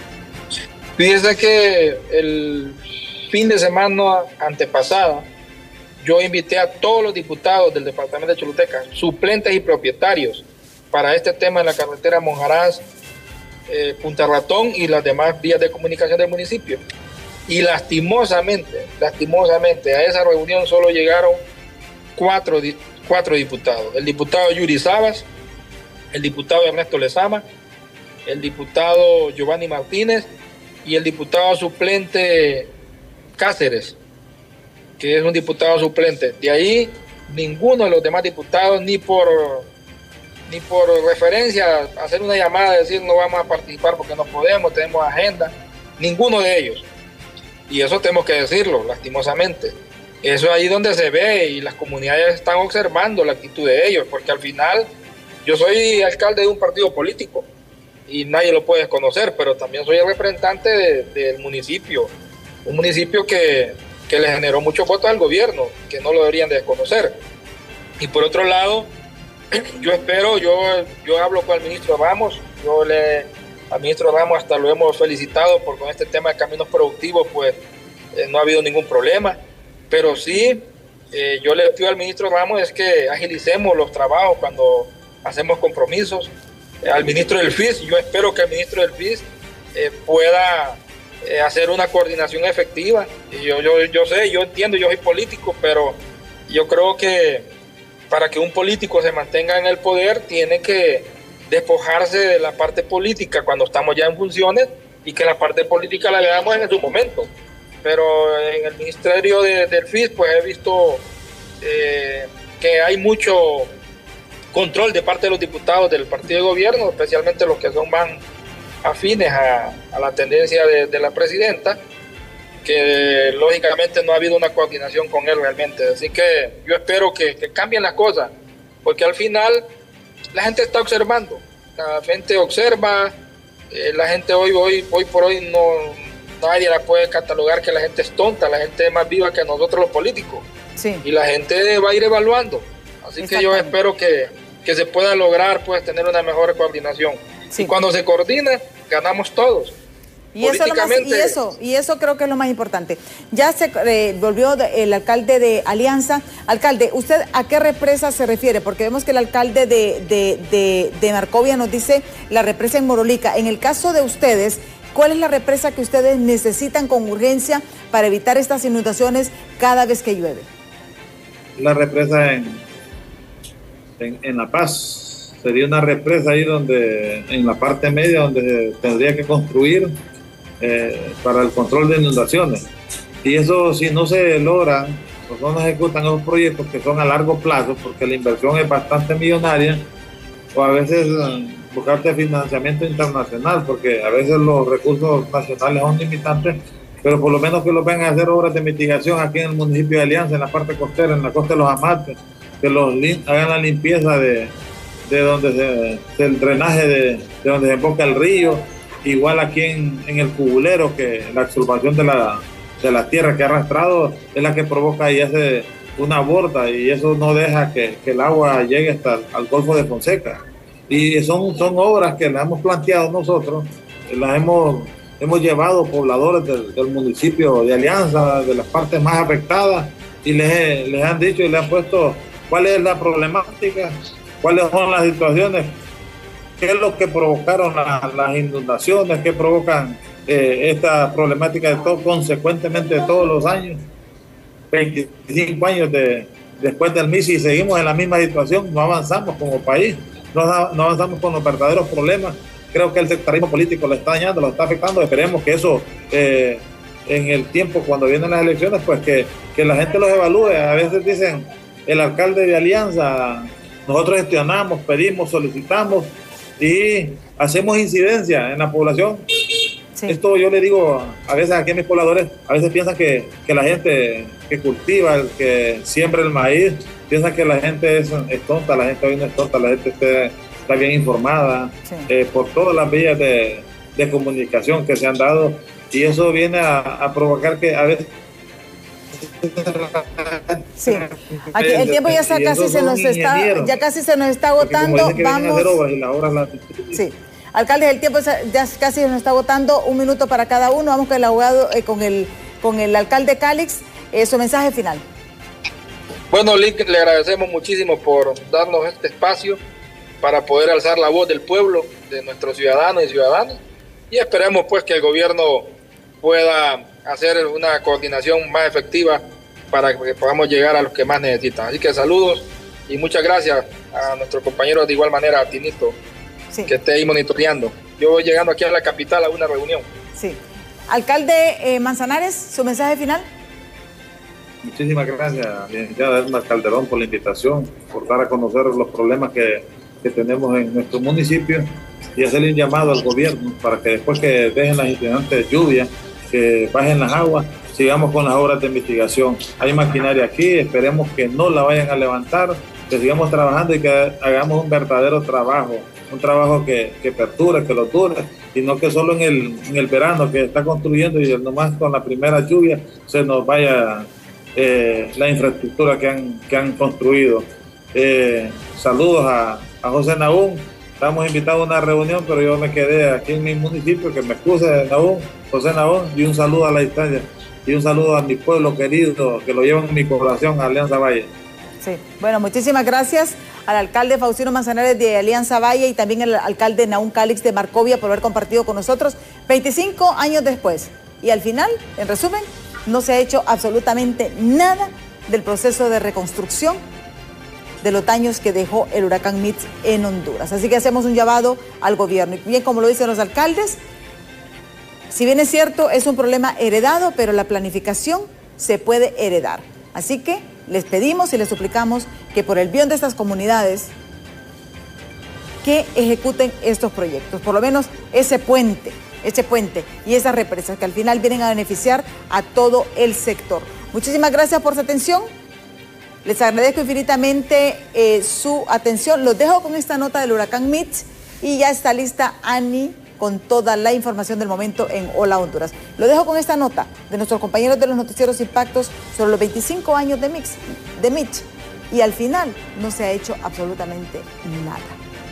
S3: Fíjese que el fin de semana antepasada, yo invité a todos los diputados del departamento de Choluteca, suplentes y propietarios, para este tema en la carretera Monjarás, eh, Punta Ratón y las demás vías de comunicación del municipio. Y lastimosamente, lastimosamente, a esa reunión solo llegaron cuatro, cuatro diputados. El diputado Yuri Sabas, el diputado Ernesto Lezama, el diputado Giovanni Martínez y el diputado suplente Cáceres, que es un diputado suplente. De ahí, ninguno de los demás diputados, ni por, ni por referencia, hacer una llamada, decir no vamos a participar porque no podemos, tenemos agenda, ninguno de ellos. Y eso tenemos que decirlo, lastimosamente. Eso es ahí donde se ve y las comunidades están observando la actitud de ellos, porque al final yo soy alcalde de un partido político y nadie lo puede desconocer, pero también soy el representante de, del municipio, un municipio que, que le generó muchos votos al gobierno, que no lo deberían de desconocer. Y por otro lado, yo espero, yo, yo hablo con el ministro Ramos, yo le, al ministro Ramos hasta lo hemos felicitado por con este tema de caminos productivos, pues eh, no ha habido ningún problema, pero sí, eh, yo le pido al ministro Ramos es que agilicemos los trabajos cuando hacemos compromisos. Al ministro del F I S, yo espero que el ministro del F I S eh, pueda eh, hacer una coordinación efectiva. Y yo, yo, yo sé, yo entiendo, yo soy político, pero yo creo que para que un político se mantenga en el poder tiene que despojarse de la parte política cuando estamos ya en funciones y que la parte política la veamos en su momento. Pero en el ministerio de, del F I S pues he visto eh, que hay mucho control de parte de los diputados del partido de gobierno, especialmente los que son más afines a, a la tendencia de, de la presidenta, que lógicamente no ha habido una coordinación con él realmente. Así que yo espero que, que cambien las cosas, porque al final la gente está observando, la gente observa, eh, la gente hoy, hoy, hoy por hoy no, nadie la puede catalogar que la gente es tonta, la gente es más viva que nosotros los políticos, sí. Y la gente va a ir evaluando, así que yo espero que, que se pueda lograr pues tener una mejor coordinación, sí. Y cuando se coordina, ganamos todos.
S1: Y eso, lo más, y, eso, y eso creo que es lo más importante. Ya se eh, volvió el alcalde de Alianza. Alcalde, ¿usted a qué represa se refiere? Porque vemos que el alcalde de, de, de, de Marcovia nos dice la represa en Morolica. En el caso de ustedes, ¿cuál es la represa que ustedes necesitan con urgencia para evitar estas inundaciones cada vez que llueve?
S2: La represa en, en, en La Paz. Sería una represa ahí donde, en la parte media, donde se tendría que construir Eh, para el control de inundaciones. Y eso, si no se logra, pues no ejecutan esos proyectos que son a largo plazo, porque la inversión es bastante millonaria, o a veces buscarte financiamiento internacional, porque a veces los recursos nacionales son limitantes, pero por lo menos que los vengan a hacer obras de mitigación aquí en el municipio de Alianza, en la parte costera, en la costa de los Amates, que los hagan la limpieza de, de donde se, del drenaje de, de donde se emboca el río. Igual aquí en, en el Cubulero, que la exturbación de la, de la tierra que ha arrastrado es la que provoca y hace una borda, y eso no deja que, que el agua llegue hasta el al Golfo de Fonseca. Y son, son obras que las hemos planteado nosotros, las hemos, hemos llevado pobladores del, del municipio de Alianza, de las partes más afectadas, y les, les han dicho y les han puesto cuál es la problemática, cuáles son las situaciones, qué es lo que provocaron la, las inundaciones, qué provocan eh, esta problemática de todo, consecuentemente de todos los años, veinticinco años de, después del M I S, y seguimos en la misma situación, no avanzamos como país, no, no avanzamos con los verdaderos problemas. Creo que el sectarismo político lo está dañando, lo está afectando. Esperemos que eso eh, en el tiempo, cuando vienen las elecciones, pues que, que la gente los evalúe. A veces dicen, el alcalde de Alianza, nosotros gestionamos, pedimos, solicitamos y hacemos incidencia en la población. Sí. Esto yo le digo a veces aquí a mis pobladores, a veces piensan que, que la gente que cultiva, el que siembra el maíz, piensan que la gente es, es tonta. La gente hoy no es tonta, la gente está, está bien informada, sí. eh, por todas las vías de, de comunicación que se han dado, y eso viene a, a provocar que a veces...
S1: Sí, aquí el tiempo ya está casi se nos está, ya casi se nos está agotando. Vamos. Sí, alcalde, el tiempo ya casi se nos está agotando. Un minuto para cada uno. Vamos con el abogado, eh, con el con el alcalde Calix. Eh, su mensaje final.
S3: Bueno, Lick, le agradecemos muchísimo por darnos este espacio para poder alzar la voz del pueblo, de nuestros ciudadanos y ciudadanas, y esperemos pues que el gobierno pueda hacer una coordinación más efectiva para que podamos llegar a los que más necesitan. Así que saludos y muchas gracias a nuestros compañeros, de igual manera a Tinito, sí, que esté ahí monitoreando. Yo voy llegando aquí a la capital a una reunión.
S1: Sí. Alcalde eh, Manzanares, su mensaje final.
S2: Muchísimas gracias, licenciada Edma Calderón, por la invitación, por dar a conocer los problemas que, que tenemos en nuestro municipio, y hacerle un llamado al gobierno para que después que dejen las incipientes lluvias, que bajen las aguas, sigamos con las obras de investigación. Hay maquinaria aquí, esperemos que no la vayan a levantar, que sigamos trabajando y que hagamos un verdadero trabajo, un trabajo que, que perdure, que lo dure, y no que solo en el, en el verano que está construyendo y nomás con la primera lluvia se nos vaya eh, la infraestructura que han, que han construido. Eh, saludos a, a José Nahum. Estamos invitados a una reunión, pero yo me quedé aquí en mi municipio, que me excuse, Nahum, José Nahum, y un saludo a la distancia, y un saludo a mi pueblo querido, que lo llevan en mi corazón, a Alianza Valle.
S1: Sí, bueno, muchísimas gracias al alcalde Faustino Manzanares de Alianza Valle y también al alcalde Nahum Calix de Marcovia por haber compartido con nosotros veinticinco años después. Y al final, en resumen, no se ha hecho absolutamente nada del proceso de reconstrucción de los daños que dejó el huracán Mitch en Honduras. Así que hacemos un llamado al gobierno. Y bien, como lo dicen los alcaldes, si bien es cierto, es un problema heredado, pero la planificación se puede heredar. Así que les pedimos y les suplicamos que por el bien de estas comunidades que ejecuten estos proyectos, por lo menos ese puente, ese puente y esas represas que al final vienen a beneficiar a todo el sector. Muchísimas gracias por su atención. Les agradezco infinitamente eh, su atención. Los dejo con esta nota del huracán Mitch y ya está lista Ani con toda la información del momento en Hola Honduras. Lo dejo con esta nota de nuestros compañeros de los noticieros Impactos sobre los veinticinco años de, Mix, de Mitch y al final no se ha hecho absolutamente nada.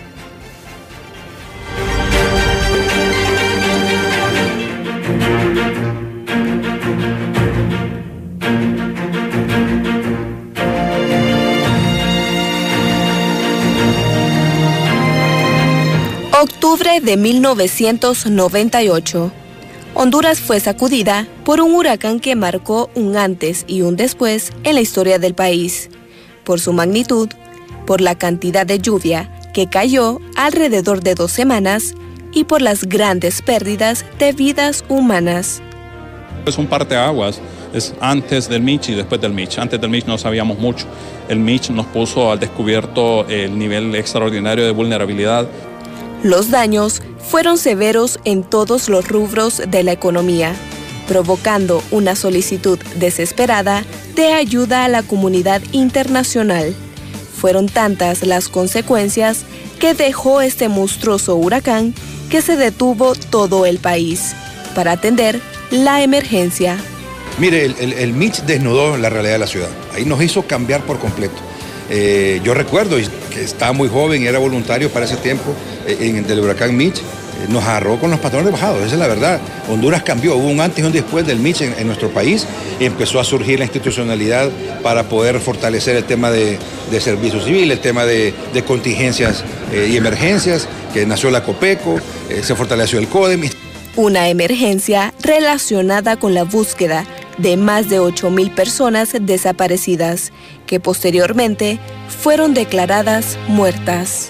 S4: Octubre de mil novecientos noventa y ocho. Honduras fue sacudida por un huracán que marcó un antes y un después en la historia del país, por su magnitud, por la cantidad de lluvia que cayó alrededor de dos semanas y por las grandes pérdidas de vidas humanas.
S5: Es un parteaguas, es antes del Mitch y después del Mitch. Antes del Mitch no sabíamos mucho. El Mitch nos puso al descubierto el nivel extraordinario de vulnerabilidad.
S4: Los daños fueron severos en todos los rubros de la economía, provocando una solicitud desesperada de ayuda a la comunidad internacional. Fueron tantas las consecuencias que dejó este monstruoso huracán que se detuvo todo el país para atender la emergencia.
S6: Mire, el, el, el Mitch desnudó la realidad de la ciudad. Ahí nos hizo cambiar por completo. Eh, yo recuerdo que estaba muy joven y era voluntario para ese tiempo eh, en el del huracán Mitch. Eh, nos agarró con los pantalones bajados, esa es la verdad. Honduras cambió, hubo un antes y un después del Mitch en, en nuestro país. Y empezó a surgir la institucionalidad para poder fortalecer el tema de, de servicio civil, el tema de, de contingencias eh, y emergencias, que nació la COPECO, eh, se fortaleció el CODEM.
S4: Una emergencia relacionada con la búsqueda de más de ocho mil personas desaparecidas, que posteriormente fueron declaradas muertas.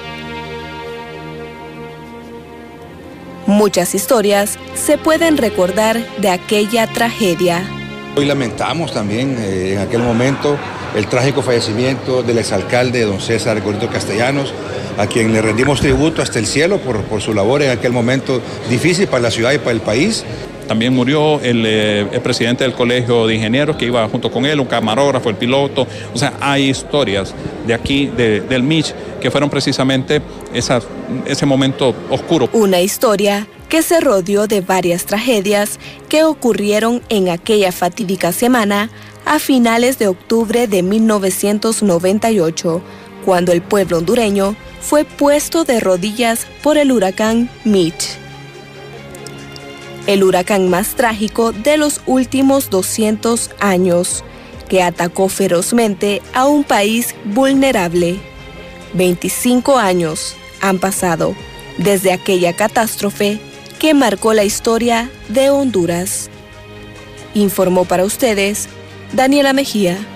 S4: Muchas historias se pueden recordar de aquella tragedia.
S6: Hoy lamentamos también eh, en aquel momento el trágico fallecimiento del exalcalde don César Gorrito Castellanos, a quien le rendimos tributo hasta el cielo por, por su labor en aquel momento difícil para la ciudad y para el país.
S5: También murió el, eh, el presidente del Colegio de Ingenieros que iba junto con él, un camarógrafo, el piloto. O sea, hay historias de aquí, de, del Mitch, que fueron precisamente esa, ese momento oscuro.
S4: Una historia que se rodeó de varias tragedias que ocurrieron en aquella fatídica semana a finales de octubre de mil novecientos noventa y ocho, cuando el pueblo hondureño fue puesto de rodillas por el huracán Mitch. El huracán más trágico de los últimos doscientos años, que atacó ferozmente a un país vulnerable. veinticinco años han pasado desde aquella catástrofe que marcó la historia de Honduras. Informó para ustedes Daniela Mejía.